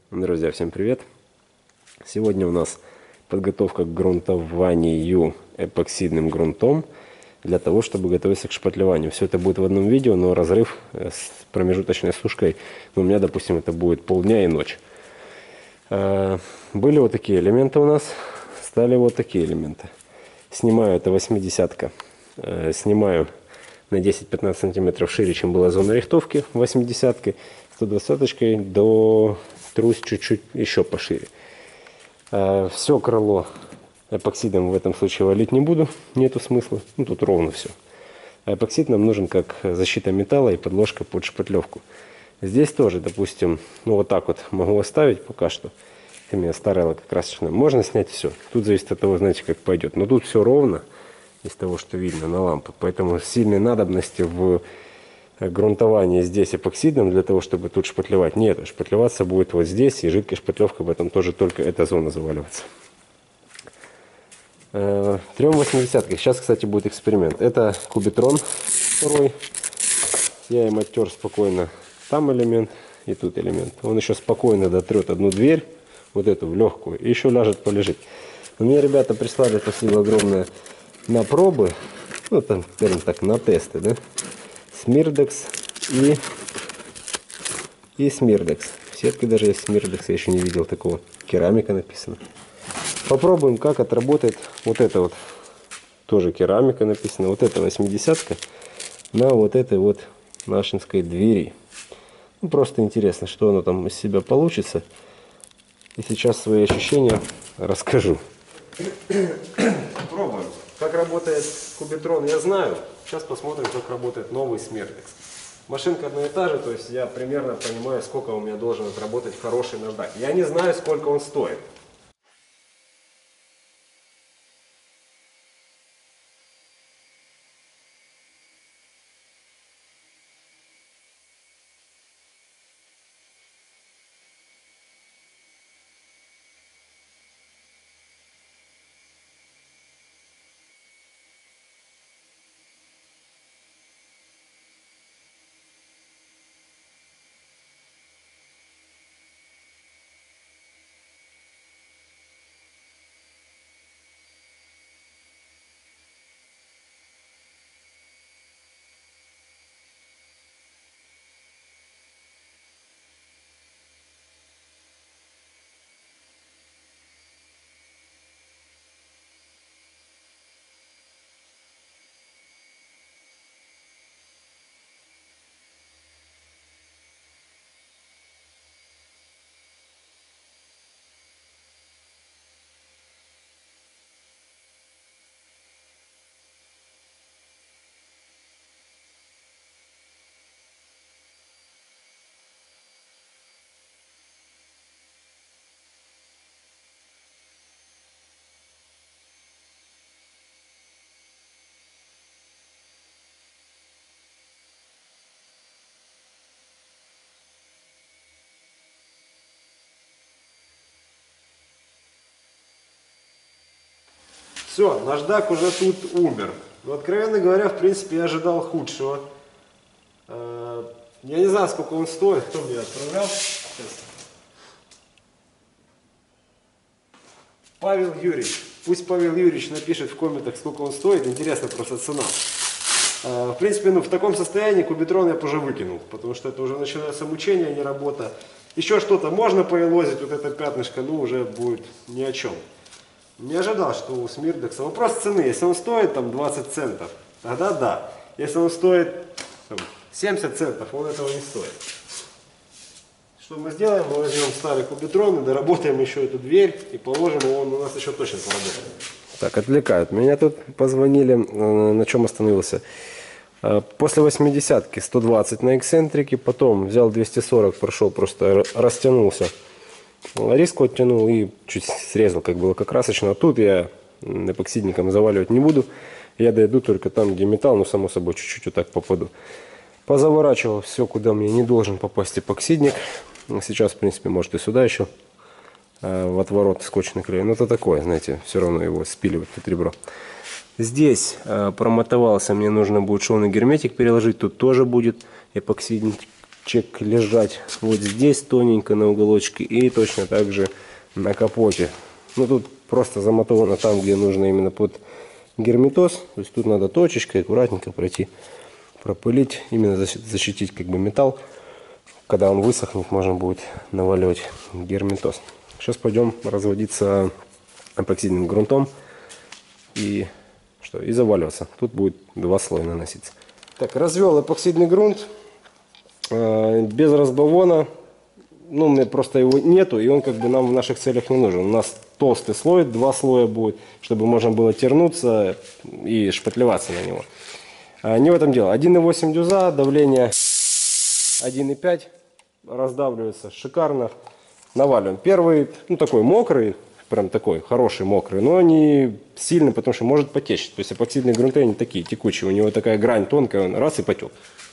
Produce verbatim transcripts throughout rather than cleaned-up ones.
Друзья, всем привет! Сегодня у нас подготовка к грунтованию эпоксидным грунтом для того, чтобы готовиться к шпатлеванию. Все это будет в одном видео, но разрыв с промежуточной сушкой, ну, у меня, допустим, это будет полдня и ночь. Были вот такие элементы у нас, стали вот такие элементы. Снимаю, это восьмидесятка, снимаю на десять-пятнадцать сантиметров шире, чем была зона рихтовки восьмидесяткой, сто двадцаточкой до трусь чуть-чуть еще пошире. Все крыло эпоксидом в этом случае валить не буду, нету смысла, ну тут ровно все. А эпоксид нам нужен как защита металла и подложка под шпатлевку. Здесь тоже, допустим, ну вот так вот могу оставить пока что. Это у меня старая лакокрасочная. Можно снять все. Тут зависит от того, знаете, как пойдет. Но тут все ровно, из того, что видно на лампу. Поэтому сильной надобности в грунтовании здесь эпоксидом для того, чтобы тут шпатлевать, нет. Шпатлеваться будет вот здесь, и жидкой шпатлевкой в этом тоже только эта зона заваливается. Трем восьмидесяткой. Сейчас, кстати, будет эксперимент. Это кубитрон второй. Я им оттер спокойно там элемент и тут элемент. Он еще спокойно дотрет одну дверь, вот эту в легкую, и еще ляжет полежит. У меня ребята прислали, спасибо огромное, на пробы, ну там, скажем так, на тесты, да, Смирдекс и, и Смирдекс. В сетке даже есть Смирдекс, я еще не видел такого. Керамика написано. Попробуем, как отработает вот это вот. Тоже керамика написано. Вот эта восьмидесятка на вот этой вот нашинской двери. Ну, просто интересно, что оно там из себя получится. И сейчас свои ощущения расскажу. Пробуем. Как работает кубитрон, я знаю. Сейчас посмотрим, как работает новый Смирдекс. Машинка одна и та же, то есть я примерно понимаю, сколько у меня должен отработать хороший наждак. Я не знаю, сколько он стоит. Все, наждак уже тут умер. Но, откровенно говоря, в принципе, я ожидал худшего. Я не знаю, сколько он стоит, кто мне отправлял. Сейчас. Павел Юрьевич. Пусть Павел Юрьевич напишет в комментах, сколько он стоит. Интересно просто цена. В принципе, ну, в таком состоянии кубитрон я бы уже выкинул, потому что это уже начинается мучение, а не работа. Еще что-то можно поелозить, вот это пятнышко, ну, уже будет ни о чем. Не ожидал, что у Смирдекса вопрос цены. Если он стоит там двадцать центов, тогда да. Если он стоит там, семьдесят центов, он этого не стоит. Что мы сделаем? Мы возьмем старый кубитрон и доработаем еще эту дверь и положим его, он у нас еще точно поработает. Так, отвлекают. Меня тут позвонили, на чем остановился. После восьмидесятки сто двадцать на эксцентрике, потом взял двести сорок, прошел, просто растянулся. Резко оттянул и чуть срезал, как было как красочно. А тут я эпоксидником заваливать не буду. Я дойду только там, где металл, но само собой чуть-чуть вот так попаду. Позаворачивал все, куда мне не должен попасть эпоксидник. Сейчас, в принципе, может и сюда еще в отворот скотч наклею. Но это такое, знаете, все равно его спиливать под ребро. Здесь э, промотовался, мне нужно будет шовный герметик переложить. Тут тоже будет эпоксидничек чек лежать вот здесь тоненько на уголочке и точно так же на капоте. Ну тут просто замотовано там, где нужно именно под герметоз. То есть тут надо точечкой аккуратненько пройти, пропылить, именно защитить как бы металл. Когда он высохнет, можно будет наваливать герметоз. Сейчас пойдем разводиться эпоксидным грунтом и что, и заваливаться. Тут будет два слоя наноситься. Так, развел эпоксидный грунт э, без разбавона. Ну, у меня просто его нету, и он как бы нам в наших целях не нужен. У нас толстый слой, два слоя будет, чтобы можно было тернуться и шпатлеваться на него. А не в этом дело. один и восемь дюза, давление один и пять, раздавливается шикарно. Наваливаем. Первый, ну такой мокрый, прям такой хороший мокрый, но не сильный, потому что может потечь. То есть эпоксидные грунты они такие текучие, у него такая грань тонкая, он раз и потек.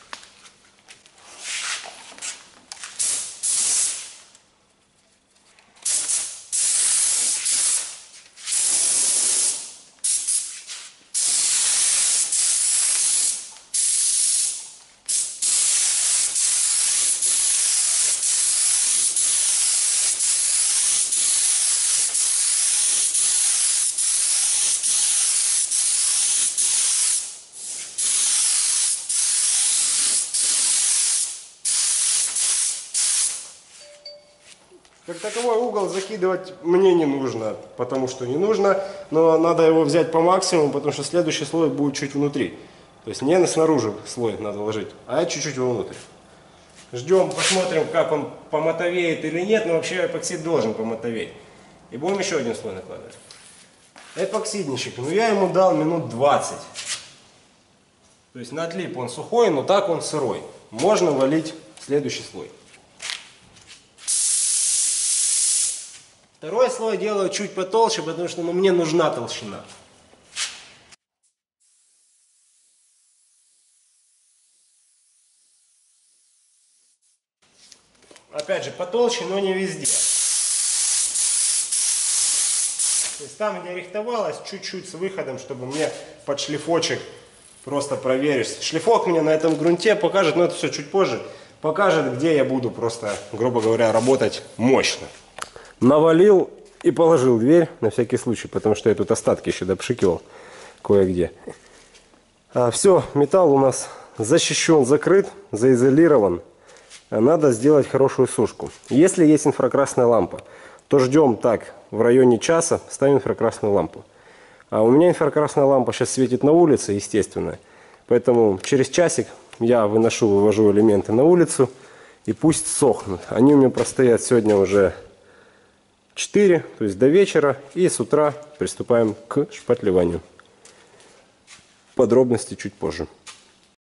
Как таковой угол закидывать мне не нужно, потому что не нужно, но надо его взять по максимуму, потому что следующий слой будет чуть внутри. То есть не снаружи слой надо ложить, а чуть-чуть вовнутрь. Ждем, посмотрим, как он помотовеет или нет, но вообще эпоксид должен помотоветь. И будем еще один слой накладывать. Эпоксидничек, ну я ему дал минут двадцать. То есть на отлип он сухой, но так он сырой. Можно валить следующий слой. Второй слой делаю чуть потолще, потому что ну, мне нужна толщина. Опять же, потолще, но не везде. То есть там, где рихтовалось, чуть-чуть с выходом, чтобы мне под шлифочек просто проверить. Шлифок мне на этом грунте покажет, но это все чуть позже, покажет, где я буду просто, грубо говоря, работать мощно. Навалил и положил дверь на всякий случай, потому что я тут остатки еще допшикивал кое-где. А, все, металл у нас защищен, закрыт, заизолирован. Надо сделать хорошую сушку. Если есть инфракрасная лампа, то ждем так в районе часа, ставим инфракрасную лампу. А у меня инфракрасная лампа сейчас светит на улице, естественно. Поэтому через часик я выношу, вывожу элементы на улицу и пусть сохнут. Они у меня простоят сегодня уже четыре, то есть до вечера, и с утра приступаем к шпатлеванию. Подробности чуть позже.